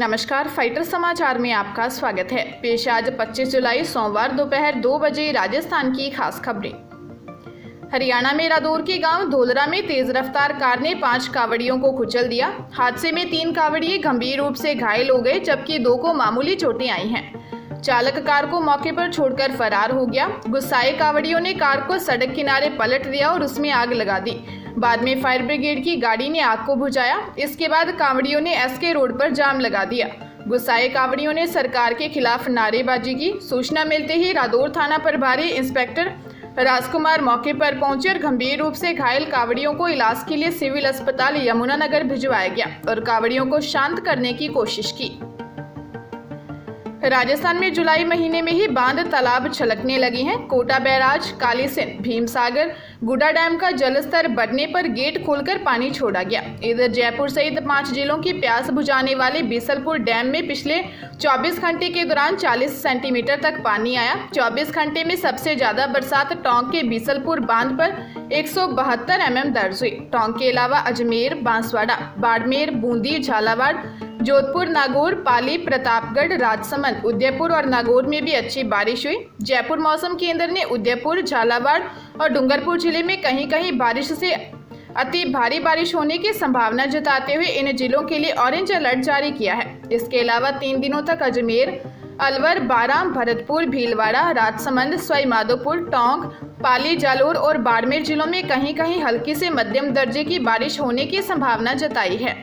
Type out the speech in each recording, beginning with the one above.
नमस्कार, फाइटर समाचार में आपका स्वागत है। पेश आज 25 जुलाई सोमवार दोपहर 2 बजे राजस्थान की खास खबरें। हरियाणा में रादौर के गांव धोलरा में तेज रफ्तार कार ने 5 कावड़ियों को कुचल दिया। हादसे में 3 कावड़िए गंभीर रूप से घायल हो गए, जबकि 2 को मामूली चोटें आई हैं। चालक कार को मौके पर छोड़कर फरार हो गया। गुस्साए कावड़ियों ने कार को सड़क किनारे पलट दिया और उसमें आग लगा दी। बाद में फायर ब्रिगेड की गाड़ी ने आग को बुझाया। इसके बाद कावड़ियों ने एसके रोड पर जाम लगा दिया। गुस्साए कावड़ियों ने सरकार के खिलाफ नारेबाजी की। सूचना मिलते ही रादौर थाना प्रभारी इंस्पेक्टर राजकुमार मौके पर पहुंचे और गंभीर रूप से घायल कावड़ियों को इलाज के लिए सिविल अस्पताल यमुनानगर भिजवाया गया और कावड़ियों को शांत करने की कोशिश की। राजस्थान में जुलाई महीने में ही बांध तालाब छलकने लगी हैं। कोटा बैराज, कालीसिंध, भीमसागर, गुडा डैम का जलस्तर बढ़ने पर गेट खोलकर पानी छोड़ा गया। इधर जयपुर सहित 5 जिलों की प्यास बुझाने वाले बीसलपुर डैम में पिछले 24 घंटे के दौरान 40 सेंटीमीटर तक पानी आया। 24 घंटे में सबसे ज्यादा बरसात टोंक के बीसलपुर बांध पर 172 mm दर्ज हुई। टोंक के अलावा अजमेर, बांसवाड़ा, बाड़मेर, बूंदी, झालावाड़, जोधपुर, नागौर, पाली, प्रतापगढ़, राजसमंद, उदयपुर और नागौर में भी अच्छी बारिश हुई। जयपुर मौसम केंद्र ने उदयपुर, झालावाड़ और डूंगरपुर जिले में कहीं कहीं बारिश से अति भारी बारिश होने की संभावना जताते हुए इन जिलों के लिए ऑरेंज अलर्ट जारी किया है। इसके अलावा 3 दिनों तक अजमेर, अलवर, बारां, भरतपुर, भीलवाड़ा, राजसमंद, सवाई माधोपुर, टोंक, पाली, जालोर और बाड़मेर जिलों में कहीं कहीं हल्की से मध्यम दर्जे की बारिश होने की संभावना जताई है।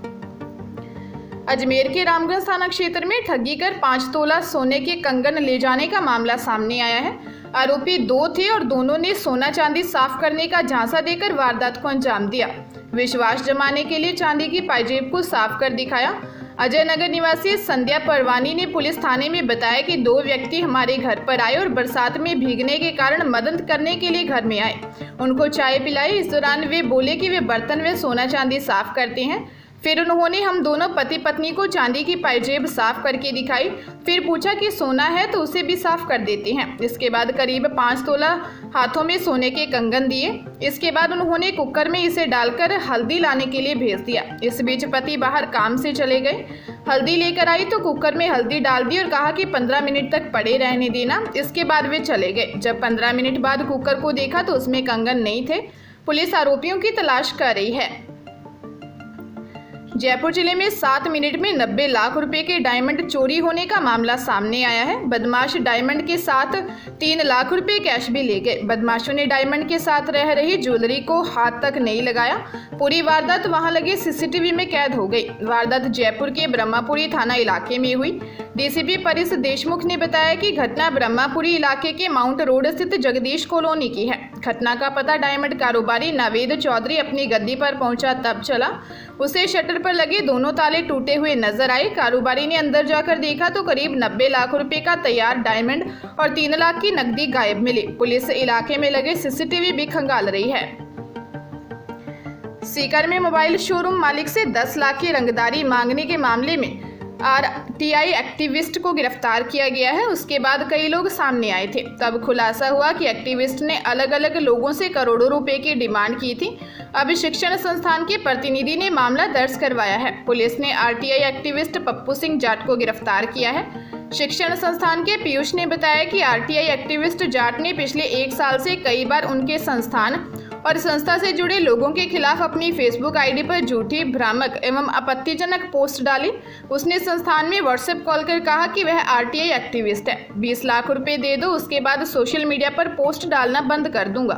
अजमेर के रामगंज थाना क्षेत्र में ठगी कर 5 तोला सोने के कंगन ले जाने का मामला सामने आया है। आरोपी 2 थे और दोनों ने सोना चांदी साफ करने का झांसा देकर वारदात को अंजाम दिया। विश्वास जमाने के लिए चांदी की पायजेब को साफ कर दिखाया। अजय नगर निवासी संध्या परवानी ने पुलिस थाने में बताया कि 2 व्यक्ति हमारे घर पर आए और बरसात में भीगने के कारण मदद करने के लिए घर में आए। उनको चाय पिलाई। इस दौरान वे बोले कि वे बर्तन व सोना चांदी साफ करते हैं। फिर उन्होंने हम दोनों पति पत्नी को चांदी की पायजेब साफ करके दिखाई। फिर पूछा कि सोना है तो उसे भी साफ कर देते हैं। इसके बाद करीब 5 तोला हाथों में सोने के कंगन दिए। इसके बाद उन्होंने कुकर में इसे डालकर हल्दी लाने के लिए भेज दिया। इस बीच पति बाहर काम से चले गए। हल्दी लेकर आई तो कुकर में हल्दी डाल दी और कहा कि 15 मिनट तक पड़े रहने देना। इसके बाद वे चले गए। जब 15 मिनट बाद कुकर को देखा तो उसमें कंगन नहीं थे। पुलिस आरोपियों की तलाश कर रही है। जयपुर जिले में 7 मिनट में 90 लाख रुपए के डायमंड चोरी होने का मामला सामने आया है। बदमाश डायमंड के साथ 3 लाख रुपए कैश भी ले गए। बदमाशों ने डायमंड के साथ रह रही ज्वेलरी को हाथ तक नहीं लगाया। पूरी वारदात वहां लगे सीसीटीवी में कैद हो गई। वारदात जयपुर के ब्रह्मापुरी थाना इलाके में हुई। डीसीपी परिस देशमुख ने बताया कि घटना ब्रह्मापुरी इलाके के माउंट रोड स्थित जगदीश कॉलोनी की है। घटना का पता डायमंड कारोबारी नावेद चौधरी अपनी गद्दी पर पहुंचा तब चला। उसे शटर पर लगे दोनों ताले टूटे हुए नजर आए। कारोबारी ने अंदर जाकर देखा तो करीब 90 लाख रुपए का तैयार डायमंड और 3 लाख की नकदी गायब मिली। पुलिस इलाके में लगे सीसीटीवी भी खंगाल रही है। सीकर में मोबाइल शोरूम मालिक से 10 लाख की रंगदारी मांगने के मामले में आरटीआई एक्टिविस्ट को गिरफ्तार किया गया है। उसके बाद कई लोग सामने आए थे। तब खुलासा हुआ कि एक्टिविस्ट ने अलग अलग लोगों से करोड़ों रुपए की डिमांड की थी। अब शिक्षण संस्थान के प्रतिनिधि ने मामला दर्ज करवाया है। पुलिस ने आरटीआई एक्टिविस्ट पप्पू सिंह जाट को गिरफ्तार किया है। शिक्षण संस्थान के पीयूष ने बताया कि आरटीआई एक्टिविस्ट जाट ने पिछले 1 साल से कई बार उनके संस्थान और संस्था से जुड़े लोगों के खिलाफ अपनी फेसबुक आईडी पर झूठी, भ्रामक एवं आपत्तिजनक पोस्ट डाली। उसने संस्थान में व्हाट्सएप कॉल कर कहा कि वह आरटीआई एक्टिविस्ट है। 20 लाख रुपए दे दो, उसके बाद सोशल मीडिया पर पोस्ट डालना बंद कर दूंगा।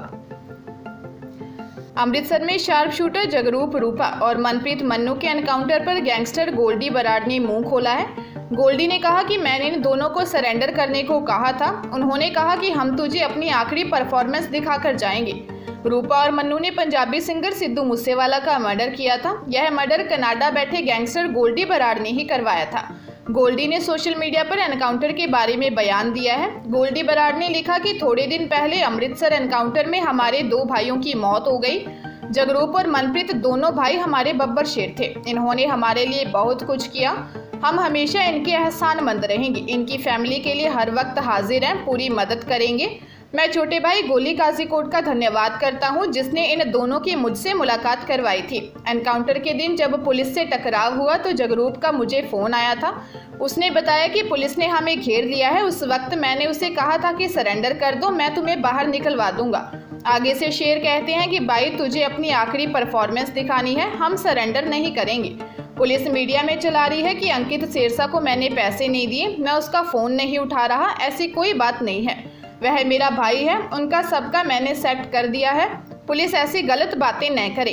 अमृतसर में शार्प शूटर जगरूप रूपा और मनप्रीत मन्नू के एनकाउंटर पर गैंगस्टर गोल्डी बराड़ ने मुंह खोला है। गोल्डी ने कहा कि मैंने इन दोनों को सरेंडर करने को कहा था। उन्होंने कहा कि हम तुझे अपनी आखिरी परफॉर्मेंस दिखाकर जाएंगे। रूपा और मन्नू ने पंजाबी सिंगर सिद्धू मूसेवाला का मर्डर किया था। यह मर्डर कनाडा बैठे गैंगस्टर गोल्डी बराड़ ने ही करवाया था। गोल्डी ने सोशल मीडिया पर एनकाउंटर के बारे में बयान दिया है। गोल्डी बराड़ ने लिखा कि थोड़े दिन पहले अमृतसर एनकाउंटर में हमारे 2 भाइयों की मौत हो गई। जगरूप और मनप्रीत दोनों भाई हमारे बब्बर शेर थे। इन्होंने हमारे लिए बहुत कुछ किया। हम हमेशा इनके एहसानमंद रहेंगे। इनकी फैमिली के लिए हर वक्त हाजिर हैं, पूरी मदद करेंगे। मैं छोटे भाई गोली काजीकोट का धन्यवाद करता हूं, जिसने इन दोनों की मुझसे मुलाकात करवाई थी। एनकाउंटर के दिन जब पुलिस से टकराव हुआ तो जगरूप का मुझे फ़ोन आया था। उसने बताया कि पुलिस ने हमें घेर लिया है। उस वक्त मैंने उसे कहा था कि सरेंडर कर दो, मैं तुम्हें बाहर निकलवा दूंगा। आगे से शेर कहते हैं कि भाई तुझे अपनी आखिरी परफॉर्मेंस दिखानी है, हम सरेंडर नहीं करेंगे। पुलिस मीडिया में चला रही है कि अंकित सिरसा को मैंने पैसे नहीं दिए, मैं उसका फ़ोन नहीं उठा रहा। ऐसी कोई बात नहीं है, वह मेरा भाई है, उनका सबका मैंने सेट कर दिया है। पुलिस ऐसी गलत बातें न करे।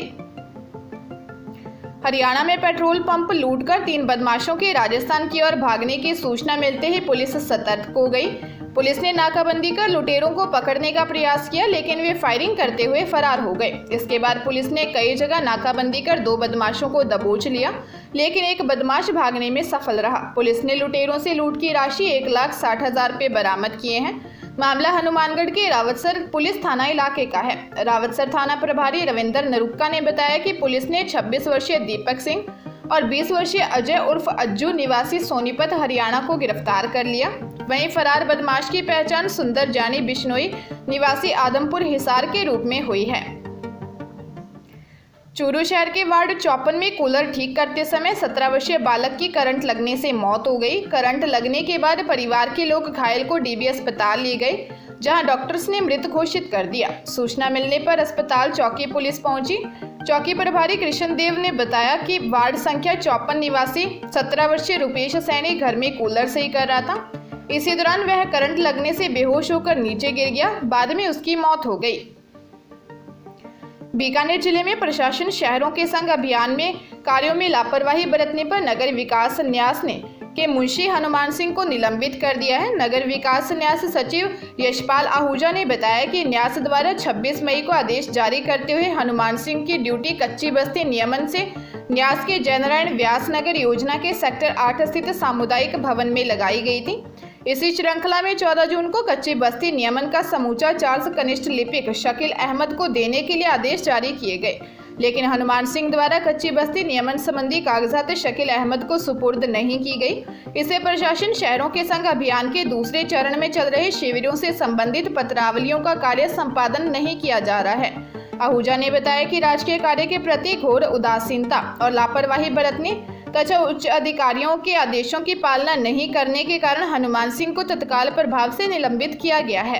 हरियाणा में पेट्रोल पंप लूटकर 3 बदमाशों के राजस्थान की ओर भागने की सूचना मिलते ही पुलिस सतर्क हो गई। पुलिस ने नाकाबंदी कर लुटेरों को पकड़ने का प्रयास किया, लेकिन वे फायरिंग करते हुए फरार हो गए। इसके बाद पुलिस ने कई जगह नाकाबंदी कर 2 बदमाशों को दबोच लिया, लेकिन एक बदमाश भागने में सफल रहा। पुलिस ने लुटेरों से लूट की राशि 1,60,000 रुपये बरामद किए हैं। मामला हनुमानगढ़ के रावतसर पुलिस थाना इलाके का है। रावतसर थाना प्रभारी रविंदर नरुक्का ने बताया कि पुलिस ने 26 वर्षीय दीपक सिंह और 20 वर्षीय अजय उर्फ अज्जू निवासी सोनीपत हरियाणा को गिरफ्तार कर लिया। वहीं फरार बदमाश की पहचान सुंदर जानी बिश्नोई निवासी आदमपुर हिसार के रूप में हुई है। चूरू शहर के वार्ड 54 में कूलर ठीक करते समय 17 वर्षीय बालक की करंट लगने से मौत हो गई। करंट लगने के बाद परिवार के लोग घायल को डीबी अस्पताल ले गए, जहां डॉक्टर्स ने मृत घोषित कर दिया। सूचना मिलने पर अस्पताल चौकी पुलिस पहुंची। चौकी प्रभारी कृष्ण देव ने बताया कि वार्ड संख्या 54 निवासी 17 वर्षीय रुपेश सैनी घर में कूलर सही कर रहा था। इसी दौरान वह करंट लगने से बेहोश होकर नीचे गिर गया, बाद में उसकी मौत हो गई। बीकानेर जिले में प्रशासन शहरों के संग अभियान में कार्यों में लापरवाही बरतने पर नगर विकास न्यास ने के मुंशी हनुमान सिंह को निलंबित कर दिया है। नगर विकास न्यास सचिव यशपाल आहूजा ने बताया कि न्यास द्वारा 26 मई को आदेश जारी करते हुए हनुमान सिंह की ड्यूटी कच्ची बस्ती नियमन से न्यास के जयनारायण व्यास नगर योजना के सेक्टर 8 स्थित सामुदायिक भवन में लगाई गई थी। इसी श्रृंखला में 14 जून को कच्ची बस्ती नियमन का समूचा चार्ज कनिष्ठ लिपिक शकील अहमद को देने के लिए आदेश जारी किए गए, लेकिन हनुमान सिंह द्वारा कच्ची बस्ती नियमन संबंधी कागजात शकील अहमद को सुपुर्द नहीं की गई। इसे प्रशासन शहरों के संग अभियान के दूसरे चरण में चल रहे शिविरों से संबंधित पत्रावलियों का कार्य संपादन नहीं किया जा रहा है। आहूजा ने बताया कि राजकीय कार्य के प्रति घोर उदासीनता और लापरवाही बरतने तथा उच्च अधिकारियों के आदेशों की पालना नहीं करने के कारण हनुमान सिंह को तत्काल प्रभाव से निलंबित किया गया है।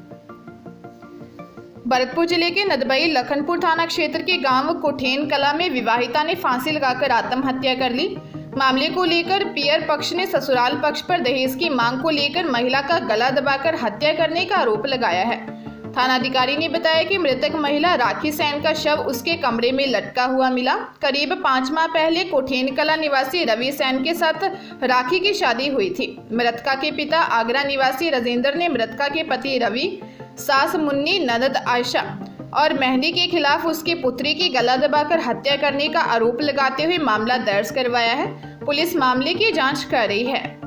भरतपुर जिले के नदबई लखनपुर थाना क्षेत्र के गांव कोठेन कला में विवाहिता ने फांसी लगाकर आत्महत्या कर ली। मामले को लेकर पियर पक्ष ने ससुराल पक्ष पर दहेज की मांग को लेकर महिला का गला दबाकर हत्या करने का आरोप लगाया है। थानाधिकारी ने बताया कि मृतक महिला राखी सैन का शव उसके कमरे में लटका हुआ मिला। करीब 5 माह पहले कोठेन कला निवासी रवि सैन के साथ राखी की शादी हुई थी। मृतका के पिता आगरा निवासी राजेंद्र ने मृतका के पति रवि, सास मुन्नी, ननद आयशा और मेहंदी के खिलाफ उसकी पुत्री की गला दबाकर हत्या करने का आरोप लगाते हुए मामला दर्ज करवाया है। पुलिस मामले की जांच कर रही है।